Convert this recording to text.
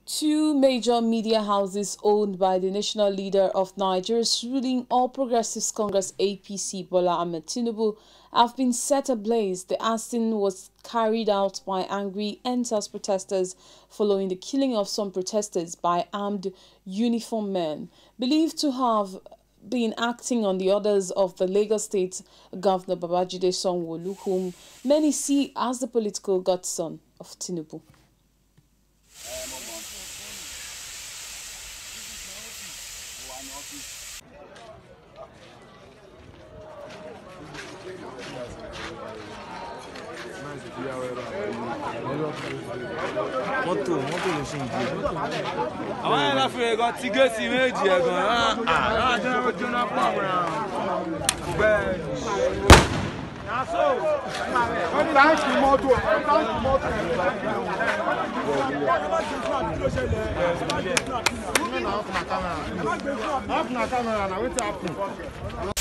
Two major media houses owned by the national leader of Nigeria's ruling All Progressives Congress APC, Bola Ahmed Tinubu, have been set ablaze. The arson was carried out by angry end-SARS protesters following the killing of some protesters by armed uniformed men, believed to have been acting on the orders of the Lagos State Governor Babajide Sanwo-Olu, whom many see as the political godson of Tinubu. Mọ́tò ló ṣe ń gbé. Àwọn ẹ̀rọ fún ẹ̀gọ́ tí gẹ̀ẹ́sì méjì ẹ̀gọ́ náà jóná pọ̀ mọ́ra. Bẹ́ẹ̀ ni. Táǹkì mọ́tò. Off na camera. Now wetin happen?